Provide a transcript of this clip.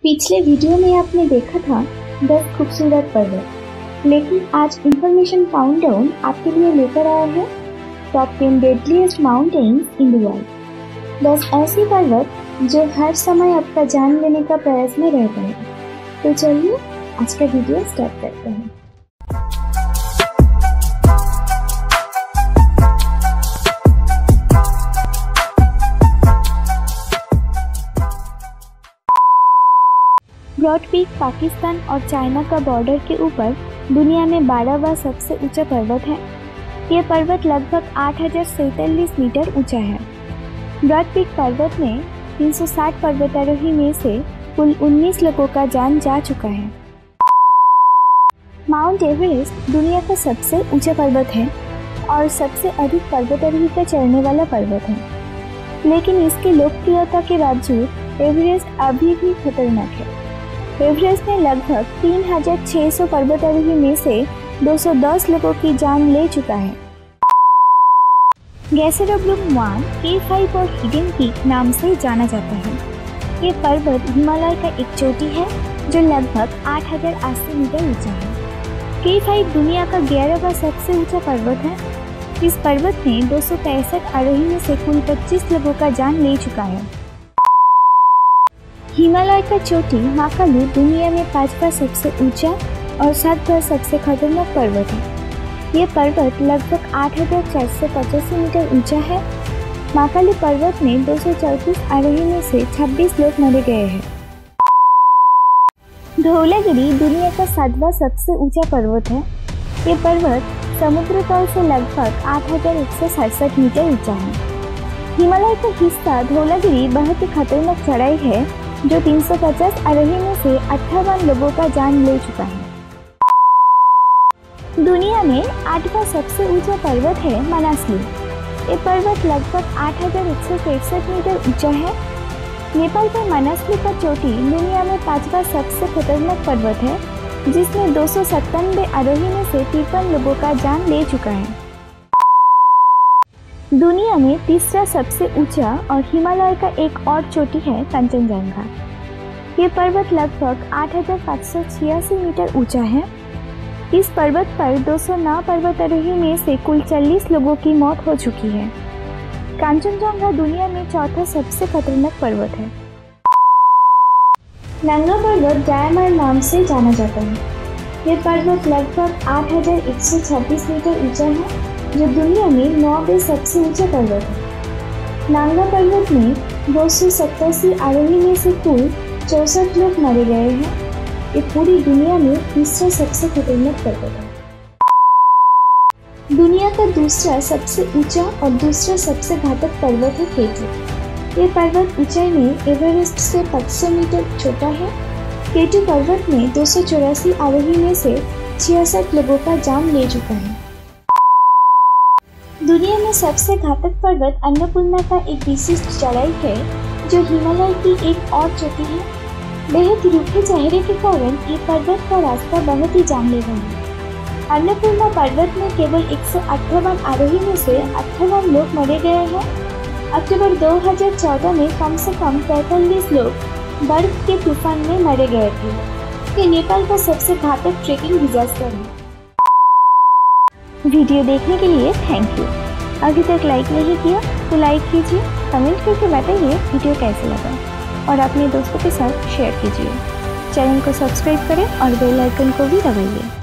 पिछले वीडियो में आपने देखा था 10 खूबसूरत पर्वत, लेकिन आज इंफॉर्मेशन काउंटडाउन आपके लिए लेकर आया है top 10 deadliest mountains in the world. 10 ऐसी पर्वत जो हर समय आपका जान लेने का प्रयास में रहते हैं। तो चलिए आज का वीडियो स्टार्ट करते हैं। ब्रॉड पीक पाकिस्तान और चाइना का बॉर्डर के ऊपर दुनिया में 12वां सबसे ऊंचा पर्वत है। यह पर्वत लगभग 8,047 मीटर ऊंचा है। ब्रॉड पीक पर्वत में 360 पर्वतारोही में से कुल 19 लोगों का जान जा चुका है। माउंट एवरेस्ट दुनिया का सबसे ऊंचा पर्वत है और सबसे अधिक पर्वतारोही पर चढ़ने वाला पर्वत है, लेकिन इसकी लोकप्रियता के बावजूद एवरेस्ट अभी भी खतरनाक है। एवरेस्ट ने लगभग 3,600 पर्वतारोही में से 210 लोगों की जान ले चुका है। गैसेरोब्लुम-1 K5 और हिडन पीक नाम से जाना जाता है। ये पर्वत हिमालय का एक चोटी है जो लगभग 8,080 मीटर ऊंचा है। K5 दुनिया का 11वां सबसे ऊंचा पर्वत है। इस पर्वत ने 265 आरोही में से कुल 25 लोगों का जान ले चुका है। हिमालय का चोटी माकालू दुनिया में 5वां सबसे ऊंचा और 7वां सबसे खतरनाक पर्वत है। यह पर्वत लगभग 8,485 मीटर ऊंचा है। माकालू पर्वत में 234 आरोही में से 26 लोग मारे गए हैं। धौलागिरी दुनिया का 7वां सबसे ऊंचा पर्वत है। यह पर्वत समुद्र तल से लगभग 8,167 मीटर ऊंचा है। हिमालय का हिस्सा धौलागिरी बहुत ही खतरनाक चढ़ाई है जो 350 आरोही में से 58 लोगों का जान ले चुका है। दुनिया में 8वां सबसे ऊंचा पर्वत है मनासलु। ये पर्वत लगभग 8,163 मीटर ऊंचा है। नेपाल में मनासलु का चोटी दुनिया में 5वां सबसे खतरनाक पर्वत है, जिसमें 297 आरोही में से 53 लोगों का जान ले चुका है। दुनिया में तीसरा सबसे ऊंचा और हिमालय का एक और चोटी है कंचनजंगा। ये पर्वत लगभग 8,586 मीटर ऊंचा है। इस पर्वत पर 209 पर्वतारोही में से कुल 40 लोगों की मौत हो चुकी है। कंचनजंगा दुनिया में चौथा सबसे खतरनाक पर्वत है। नंगा पर्वत डायमंड नाम से जाना जाता है। यह पर्वत लगभग 8,126 मीटर ऊंचा है, जो दुनिया में 9वें सबसे ऊंचा पर्वत है। नांगा पर्वत में 287 आरोही में से कुल 64 लोग मारे गए हैं। ये पूरी दुनिया में तीसरा सबसे खतरनाक पर्वत है। दुनिया का दूसरा सबसे ऊंचा और दूसरा सबसे घातक पर्वत है K2। ये पर्वत ऊंचाई में एवरेस्ट से 500 मीटर छोटा है। K2 पर्वत में 284 आरोही में से 66 लोगों का जान ले चुका है। दुनिया में सबसे घातक पर्वत अन्नपूर्णा का एक विशिष्ट चढ़ाई है जो हिमालय की एक और चोटी है। बेहद रूखे चेहरे के कारण ये पर्वत का रास्ता बहुत ही जानलेवा है। अन्नपूर्णा पर्वत में केवल 158 आरोही में से 58 लोग मारे गए हैं। अक्टूबर 2014 में कम से कम 45 लोग बर्फ के तूफान में मारे गए थे। ये नेपाल का सबसे घातक ट्रेकिंग डिजास्टर है। वीडियो देखने के लिए थैंक यू। अभी तक लाइक नहीं किया तो लाइक कीजिए, कमेंट करके बताइए वीडियो कैसे लगा और अपने दोस्तों के साथ शेयर कीजिए। चैनल को सब्सक्राइब करें और बेल आइकन को भी दबाइए।